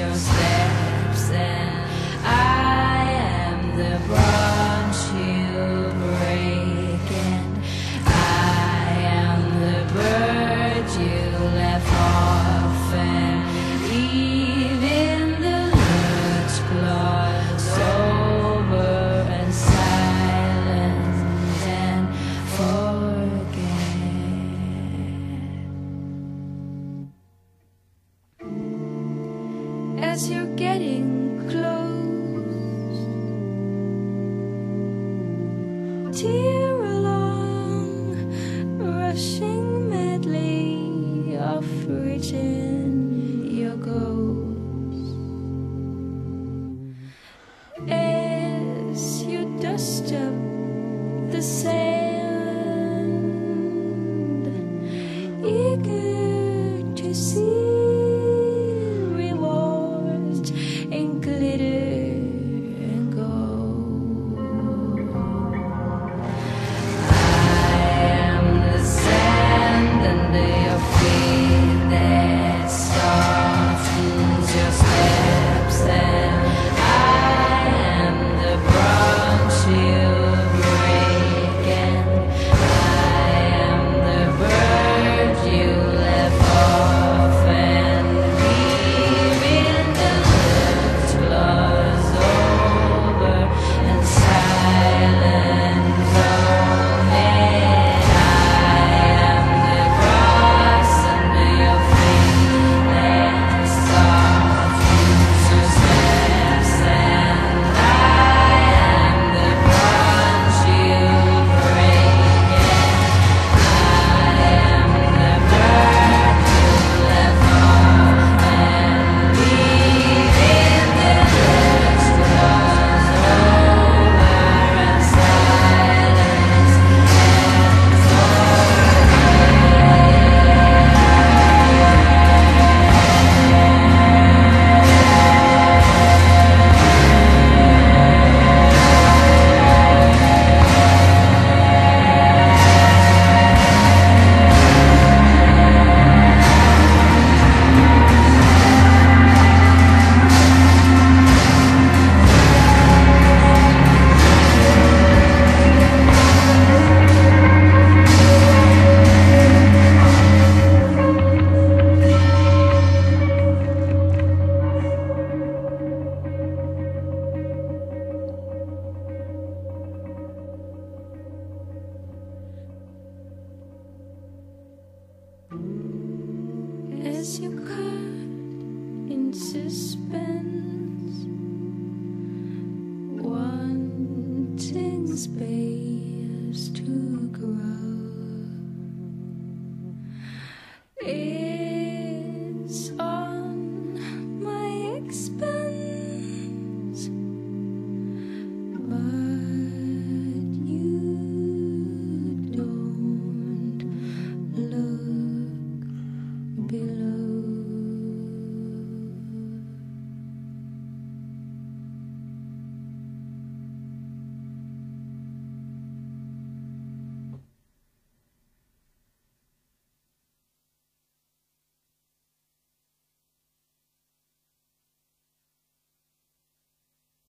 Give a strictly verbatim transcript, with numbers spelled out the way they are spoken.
your steps, and I am the branch you break, and I am the bird you left off and leave in the lurch claws, sober and silent and forget. As you're getting close, tear along, rushing medley of reaching your goals. As you dust up the sand, eager to see in glitter and gold. I am the sand under your feet that softens your steps, and I am the branch you break, and I am the bird you left off and leave in the claws, over and silent zone, and I am the grass under your feet that softens your steps, and I am the branch you break, and I am the bird you left off and leave in the lurch claws, over and silence and as you cut in suspense.